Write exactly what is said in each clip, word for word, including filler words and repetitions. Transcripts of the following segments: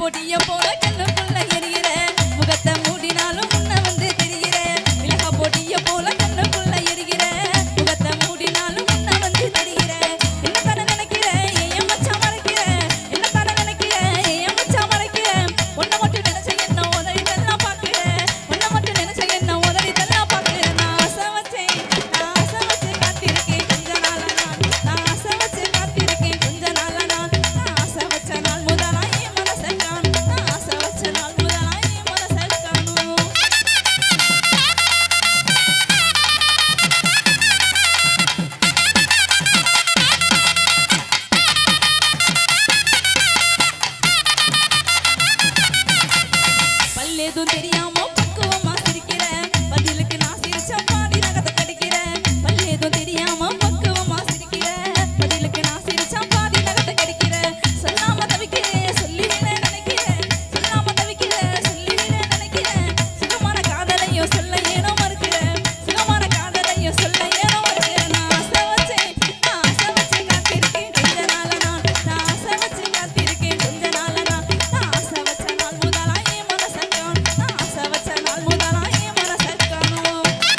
பொடிய போல கண்ணுக்குள்ள எரிகிற முகத்தை மூடினாலும் முன்ன வந்து தெரிகிற மிளகா பொடிய போல கண்ணுக்குள்ள எரிகிற முகத்தை மூடினாலும் முன்ன வந்து தெரிகிற என்ன தானே நினைக்கிற ஏன் மச்சான் மறைக்கிற என்ன தானே நினைக்கிற ஏன் மச்சான் மறைக்கிற ஒன்ன மட்டும் நினைச்ச என்ன உதறி தள்ளலாம் பாக்குற ஒன்ன மட்டும் நினைச்ச என்ன உதறி தள்ளலாம் பாக்குற நான் ஆசை வச்சேன் நான் ஆசை வச்சு காத்திருக்கேன் கொஞ்ச நாளா நான் நான் ஆசை வச்சு காத்திருக்கேன் கொஞ்ச நாளா நான் நான் ஆசை வச்ச நாள் முதலா என் மனசை காணும் நான் ஆசை வச்ச நாள் முதலா என் மனசை காணும் பல்லேதும் தெரியாம பக்குவமா சிரிக்கிற பதிலுக்கு நான் சிரிச்சா பாதி நகத்தை கடிக்கிற பல்லேதும் தெரியாம பக்குவமா சிரிக்கிற பதிலுக்கு நான் சிரிச்சா பாதி நகத்தை கடிக்கிற சொல்லாம தவிக்கிறேன் சொல்லிவிட நினைக்கிறேன் சொல்லாம தவிக்கிறேன் சொல்லிவிட நினைக்கிறேன் சுகமான காதலையும் சொல்ல ஏனோ மறுக்கிறேன் சுகமான காதலையும் சொல்ல ஏனோ மறுக்கிறேன் நான் ஆசை வச்சேன் நான் ஆசை வச்சு காத்திருக்கேன் கொஞ்ச நாளா நான் நான் ஆசை வச்சு காத்திருக்கேன் கொஞ்ச நாளா நான் நான் ஆசை வச்ச நாள் முதலா என் மனசை காணும் நான் ஆசை வச்ச நாள் முதலா என் மனசை காணும்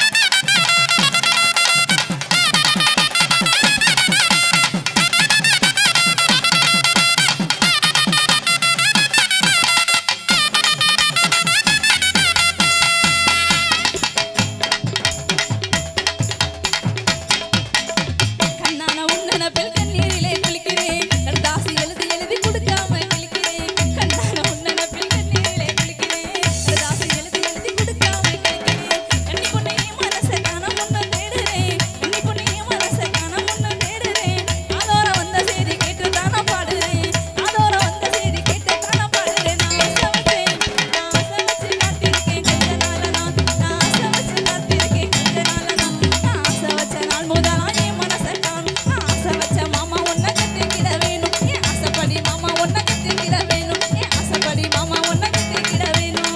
கண்ணான உன்னன பெல் கண்ணீரிலே குளிக்கிறேன் கடுதாசி எழுதி எழுதி கொடுக்காம கிளிக்கிறேன் கண்ணான உன்னன பெல் கண்ணீரிலே குளிக்கிறேன் கடுதாசி எழுதி எழுதி கொடுக்காம கிளிக்கிறேன் கண்ணி பொண்ணே மனசை காண முன்ன தேடுறேன் கண்ணி பொண்ணே மனசை காண முன்ன தேடுறேன் ஆதோர வந்த செய்தி கேட்டு தானா பாடுறேன் ஆதோர வந்த செய்தி கேட்டு தானா பாடுறேன் நான் ஆசை வச்சேன் நான் ஆசை வச்சு காத்திருக்கேன் கொஞ்ச நாளா நான் நான் ஆசை வச்சு காத்திருக்கேன் கொஞ்ச நாளா நான் நான் ஆசை வச்ச நாள் முதலா என் மனசை காணும் நான் ஆசை வச்ச மாமா ஒன்ன கட்டிக்கிட வேணும் என் ஆசைப்படி மாமா ஒன்ன கட்டிக்கிட வேணும் என் ஆசைப்படி மாமா ஒன்ன கட்டிக்கிட வேணும்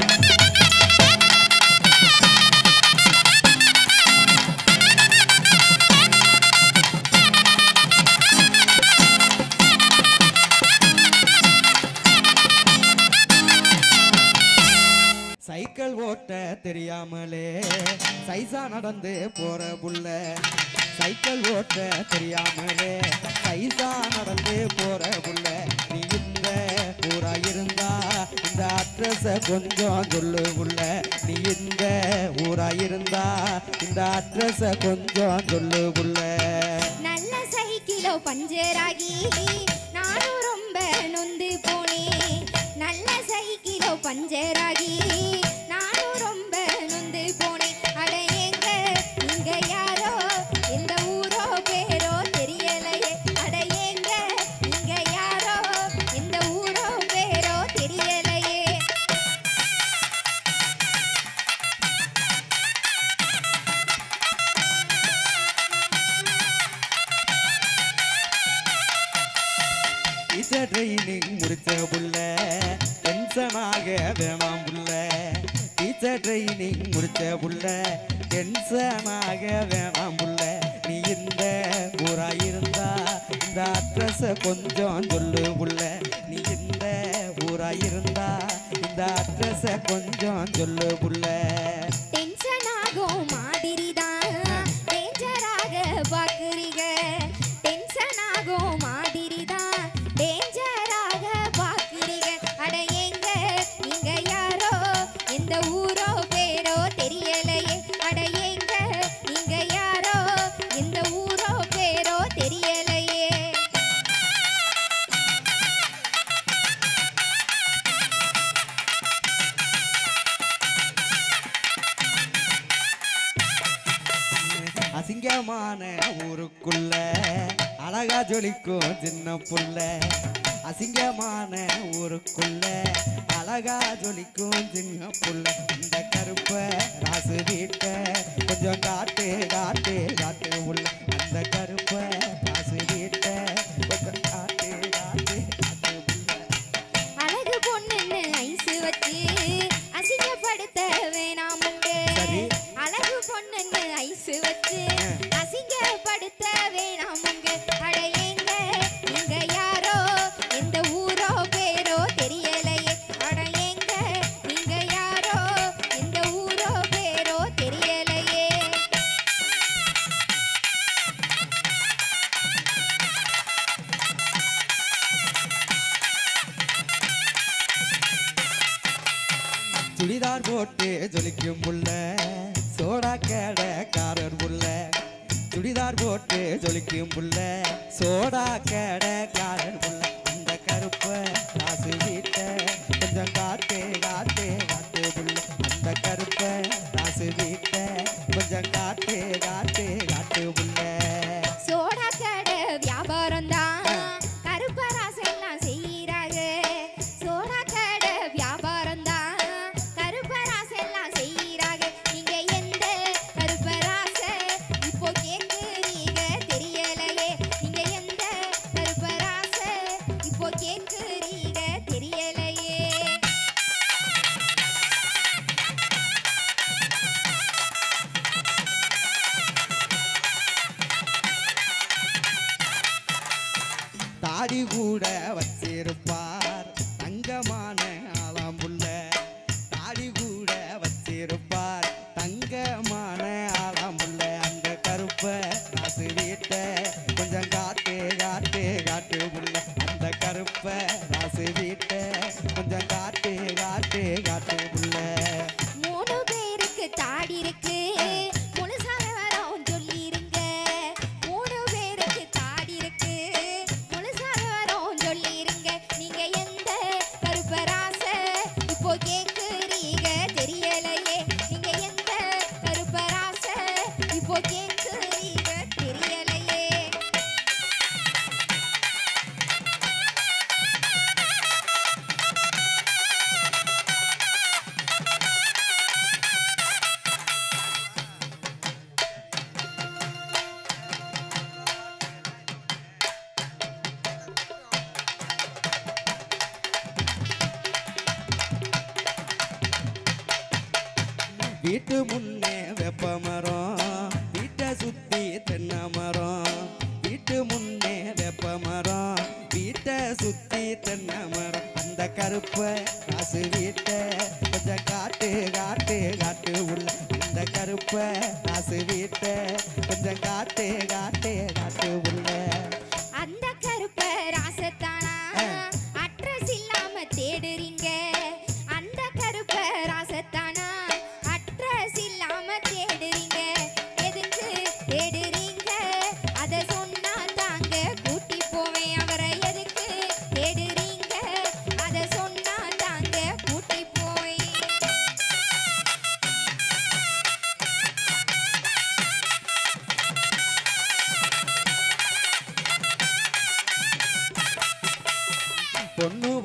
சைக்கிள் ஓட்ட தெரியாமலே சைசா நடந்து போற புள்ள சைக்கிள் ஓட்ட தெரியாமலே சைசா நடந்து போற புள்ள நீ இந்த ஊரா இருந்தா இந்த அட்ரஸ கொஞ்சம் சொல்லு புள்ள நீ இந்த ஊரா இருந்தா இந்த அட்ரஸ கொஞ்சம் சொல்லு புள்ள நல்ல சைக்கிளோ பஞ்சராகி நானும் ரொம்ப நொந்து போனேன் நல்ல சைக்கிளோ பஞ்சராகி நானும் ரொம்ப நொந்து போனேன் அட எங்க இங்க யாரோ எந்த ஊரோ பேரோ தெரியலையே அட எங்க இங்க யாரோ எந்த ஊரோ பேரோ தெரியலையே டீச்சர் ட்ரைனிங் முடிச்ச புள்ள டென்ஷனாக வேணாம் புள்ள டீச்சர் ட்ரைனிங் முடிச்ச புள்ள டென்ஷனாக வேணாம் புள்ள நீ இந்த ஊரா இருந்தா இந்த அட்ரஸ கொஞ்சம் சொல்லு புள்ள நீ இந்த ஊரா இருந்தா இந்த அட்ரஸ கொஞ்சம் சொல்லு புள்ள டென்ஷன் ஆகும் மாதிரி தான் டேஞ்சராக பார்க்குறீங்க டென்ஷன் ஆகும் மாதிரி தான் டேஞ்சராக பார்க்குறீங்க அட எங்க இங்க யாரோ எந்த ஊரோ பேரோ தெரியலையே அட எங்க இங்க யாரோ எந்த ஊரோ பேரோ தெரியலையே அசிங்கமான ஊருக்குள்ள அழகா ஜொலிக்கும் சின்ன புள்ள அசிங்கமான ஊருக்குள்ள அழகா ஜொலிக்கும் சின்ன புள்ள இந்த கருப்ப ராசு வீட்ட கொஞ்சம் காட்டு காட்டு காட்டு உள்ள அந்த கருப்ப ராசு வீட்ட கொஞ்சம் காட்டு காட்டு காட்டு உள்ள அழகு பொண்ணுன்னு ஐசு வச்சு அசிங்கப்படுத்த வேணாமுங்க சரி. அழகு பொண்ணுன்னு ஐசு வச்சு அசிங்கப்படுத்த வேணாமுங்க அட எங்க இங்க யாரோ எந்த ஊரோ பேரோ தெரியல சுடிதார் போட்டு ஜொலிக்கும் புள்ள சோடா கடைக்காரர் புள்ள சுடிதார் போட்டு ஜொலிக்கும் புள்ள சோடா கடைக்காரர் புள்ள அந்த கருப்ப ராசு வீட்ட கொஞ்சம் காட்டு காட்டு காட்டு புள்ள அந்த கருப்ப ராசு வீட்ட கொஞ்சம் காட்டு காட்டு காட்டு புள்ள சோடா கடை வியாபாரம் தான் கருப்பராசெல்லாம் செய்யறாங்க சோடா கடை வியாபாரம் தான் கருப்பராசெல்லாம் செய்யறாங்க நீங்க எந்த கருப்பராச இப்போ கேக்குறீங்க தெரியலையே நீங்க எந்த கருப்பராச இப்போ கேக்குறீங்க தெரியலையே தாடி கூட வச்சிருப்பார் தங்கமான ஆளாம்புள்ள தாடி கூட வச்சிருப்பார் தங்கமான ஆளாம்புள்ள அந்த கருப்ப ராசு வீட்ட கொஞ்சம் காட்டு காட்டு காட்டு புள்ள அந்த கருப்ப ராசு வீட்ட கொஞ்சம் காட்டு காட்டு காட்டு புள்ள மூணு பேருக்கு தாடி இருக்கு முழுசாக வரோம் சொல்லிருங்க மூணு பேருக்கு தாடி இருக்கு முழுசாக வரோம் சொல்லிருங்க நீங்க எந்த கருப்பராச இப்போ கேக்குறீங்க தெரியலையே நீங்க எந்த கருப்பராச இப்போ கேக்குறீங்க தெரியலையே வீட்டு முன்னே வெப்ப மரம் வீட்டை சுத்தி தென்னை மரம் வீட்டு முன்னே வெப்ப மரம் வீட்டை சுத்தி தென்னை மரம் அந்த கருப்ப காசு வீட்டை கொஞ்சம் காட்டு காட்டு காட்டு உள்ள அந்த கருப்ப காசு வீட்டை கொஞ்சம் காட்டு காட்டு காட்டு உள்ள அந்த கருப்ப ராசத்தானா அட்ரஸ் இல்லாம தேடுறீங்க அந்த கருப்ப ராசத்தானா அட்ரஸ் இல்லாம தேடுறீங்க எதுக்கு தேடுறீங்க அத சொன்னா தாங்க கூட்டி போவேன் அவரை எதுக்கு தேடுறீங்க அத சொன்னா தாங்க கூட்டி போவேன் பொண்ணு